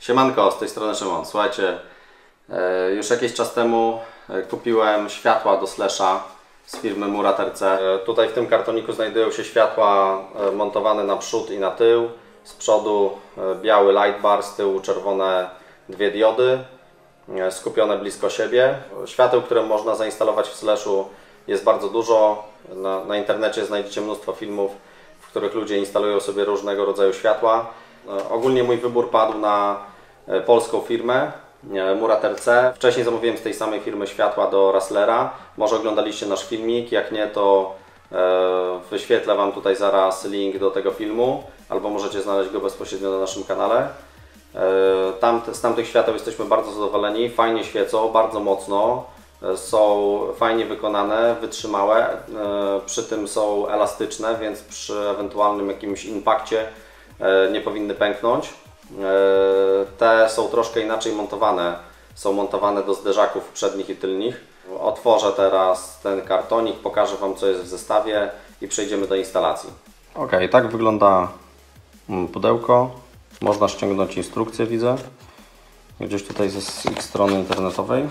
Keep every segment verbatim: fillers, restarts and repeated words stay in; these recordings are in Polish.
Siemanko, z tej strony Szymon. Słuchajcie, już jakiś czas temu kupiłem światła do Slasha z firmy Murat R C. Tutaj w tym kartoniku znajdują się światła montowane na przód i na tył. Z przodu biały light bar, z tyłu czerwone dwie diody skupione blisko siebie. Świateł, które można zainstalować w Slashu, jest bardzo dużo. Na, na internecie znajdziecie mnóstwo filmów, w których ludzie instalują sobie różnego rodzaju światła. Ogólnie mój wybór padł na polską firmę Murat R C. Wcześniej zamówiłem z tej samej firmy światła do Rasslera. Może oglądaliście nasz filmik, jak nie, to wyświetlę Wam tutaj zaraz link do tego filmu, albo możecie znaleźć go bezpośrednio na naszym kanale. Tam, z tamtych świateł jesteśmy bardzo zadowoleni, fajnie świecą, bardzo mocno, są fajnie wykonane, wytrzymałe, przy tym są elastyczne, więc przy ewentualnym jakimś impakcie nie powinny pęknąć. Te są troszkę inaczej montowane, są montowane do zderzaków przednich i tylnych. Otworzę teraz ten kartonik, pokażę Wam, co jest w zestawie i przejdziemy do instalacji. Ok, tak wygląda pudełko. Można ściągnąć instrukcję, widzę, gdzieś tutaj z ich strony internetowej.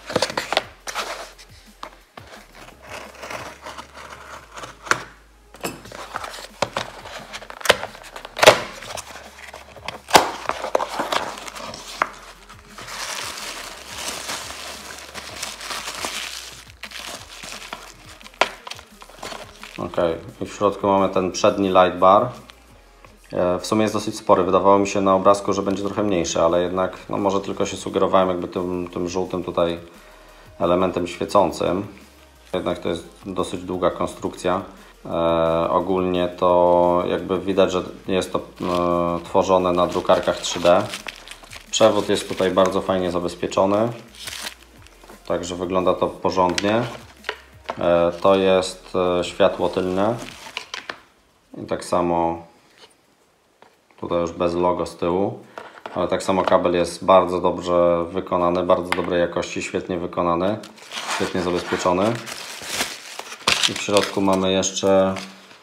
Ok, i w środku mamy ten przedni light bar. W sumie jest dosyć spory. Wydawało mi się na obrazku, że będzie trochę mniejszy, ale jednak no może tylko się sugerowałem jakby tym, tym żółtym tutaj elementem świecącym. Jednak to jest dosyć długa konstrukcja. E, ogólnie to jakby widać, że jest to e, tworzone na drukarkach trzy D. Przewód jest tutaj bardzo fajnie zabezpieczony, także wygląda to porządnie. E, to jest e, światło tylne i tak samo tutaj już bez logo z tyłu, ale tak samo kabel jest bardzo dobrze wykonany, bardzo dobrej jakości, świetnie wykonany, świetnie zabezpieczony. I w środku mamy jeszcze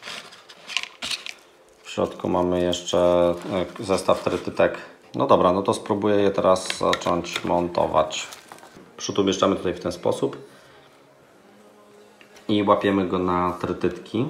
w środku mamy jeszcze zestaw trytytek. No dobra, no to spróbuję je teraz zacząć montować. Przód umieszczamy tutaj w ten sposób i łapiemy go na trytytki.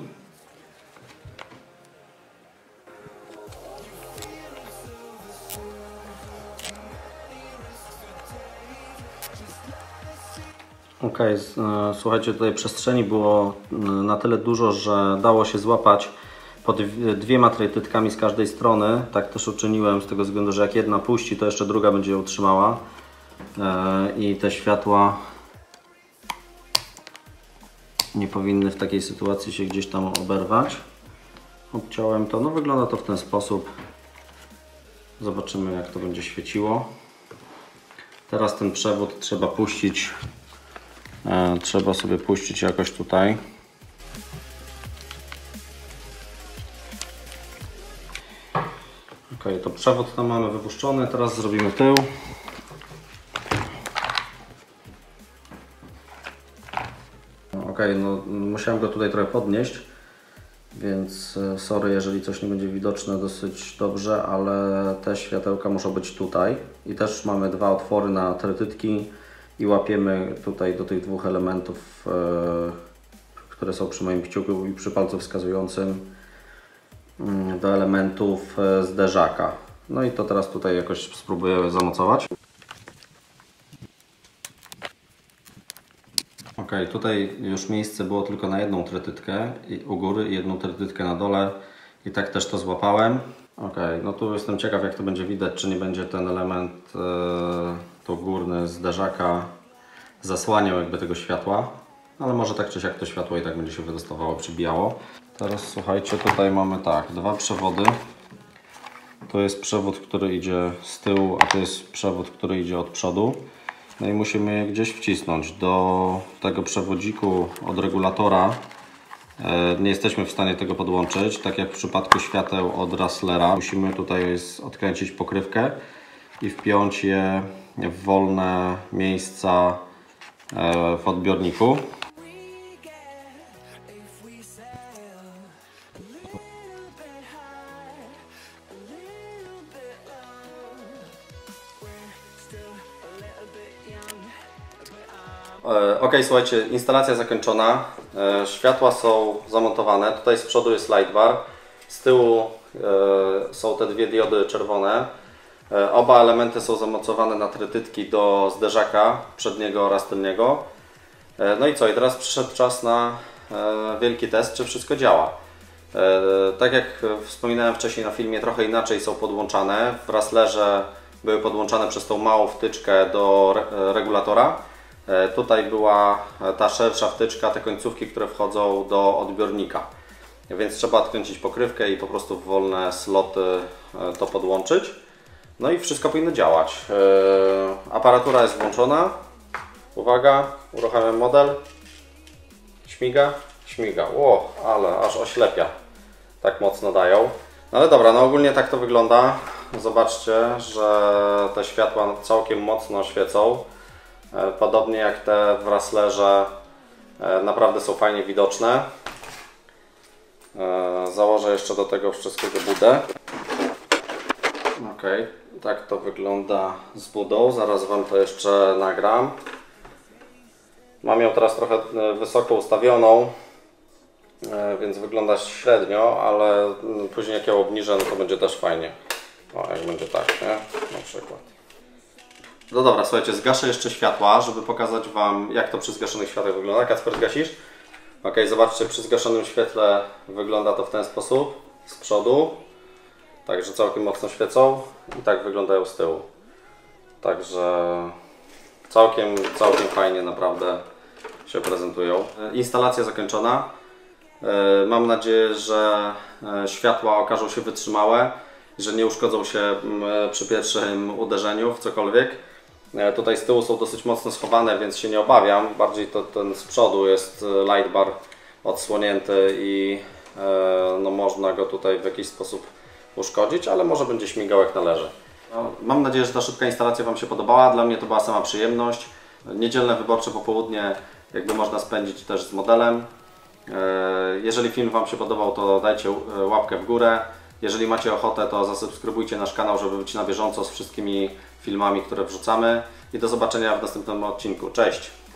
Ok, słuchajcie, tutaj przestrzeni było na tyle dużo, że dało się złapać pod dwiema trytytkami z każdej strony. Tak też uczyniłem z tego względu, że jak jedna puści, to jeszcze druga będzie ją trzymała i te światła nie powinny w takiej sytuacji się gdzieś tam oberwać. Obciąłem to, no wygląda to w ten sposób. Zobaczymy, jak to będzie świeciło. Teraz ten przewód trzeba puścić. Trzeba sobie puścić jakoś tutaj. Ok, to przewód tam mamy wypuszczony. Teraz zrobimy tył. Ok, no musiałem go tutaj trochę podnieść, więc sorry, jeżeli coś nie będzie widoczne dosyć dobrze, ale te światełka muszą być tutaj. I też mamy dwa otwory na trytytki. I łapiemy tutaj do tych dwóch elementów, e, które są przy moim kciuku i przy palcu wskazującym, do elementów e, zderzaka. No i to teraz tutaj jakoś spróbuję zamocować. Ok, tutaj już miejsce było tylko na jedną trytytkę u góry i jedną trytytkę na dole i tak też to złapałem. Ok, no tu jestem ciekaw, jak to będzie widać, czy nie będzie ten element e, to górny zderzaka zasłaniał jakby tego światła, ale może tak czy siak to światło i tak będzie się wydostawało, przybijało. Teraz słuchajcie, tutaj mamy tak, dwa przewody. To jest przewód, który idzie z tyłu, a to jest przewód, który idzie od przodu. No i musimy je gdzieś wcisnąć. Do tego przewodziku od regulatora nie jesteśmy w stanie tego podłączyć, tak jak w przypadku świateł od Rasslera. Musimy tutaj odkręcić pokrywkę i wpiąć je w wolne miejsca w odbiorniku. Ok, słuchajcie, instalacja zakończona, światła są zamontowane, tutaj z przodu jest lightbar, z tyłu są te dwie diody czerwone, oba elementy są zamocowane na trytytki do zderzaka przedniego oraz tylniego. No i co, i teraz przyszedł czas na wielki test, czy wszystko działa. Tak jak wspominałem wcześniej na filmie, trochę inaczej są podłączane, w Wrastlerze były podłączane przez tą małą wtyczkę do regulatora. Tutaj była ta szersza wtyczka, te końcówki, które wchodzą do odbiornika. Więc trzeba odkręcić pokrywkę i po prostu w wolne sloty to podłączyć. No i wszystko powinno działać. Aparatura jest włączona. Uwaga, uruchamiam model. Śmiga, śmiga. Ło, ale aż oślepia. Tak mocno dają. No ale dobra, no ogólnie tak to wygląda. Zobaczcie, że te światła całkiem mocno świecą. Podobnie jak te w Wrastlerze, naprawdę są fajnie widoczne. Założę jeszcze do tego wszystkiego budę. Ok, tak to wygląda z budą. Zaraz Wam to jeszcze nagram. Mam ją teraz trochę wysoko ustawioną, więc wygląda średnio, ale później jak ją obniżę, no to będzie też fajnie. O, jak będzie tak, nie? Na przykład. No dobra, słuchajcie, zgaszę jeszcze światła, żeby pokazać Wam, jak to przy zgaszonych światłach wygląda. Kacper, zgasisz? Ok, zobaczcie, przy zgaszonym świetle wygląda to w ten sposób, z przodu. Także całkiem mocno świecą i tak wyglądają z tyłu. Także całkiem, całkiem fajnie naprawdę się prezentują. Instalacja zakończona. Mam nadzieję, że światła okażą się wytrzymałe, że nie uszkodzą się przy pierwszym uderzeniu w cokolwiek. Tutaj z tyłu są dosyć mocno schowane, więc się nie obawiam. Bardziej to ten z przodu jest lightbar odsłonięty i no, można go tutaj w jakiś sposób uszkodzić, ale może będzie śmigał jak należy. No, mam nadzieję, że ta szybka instalacja Wam się podobała. Dla mnie to była sama przyjemność. Niedzielne wyborcze popołudnie jakby można spędzić też z modelem. Jeżeli film Wam się podobał, to dajcie łapkę w górę. Jeżeli macie ochotę, to zasubskrybujcie nasz kanał, żeby być na bieżąco z wszystkimi filmami, które wrzucamy. I do zobaczenia w następnym odcinku. Cześć!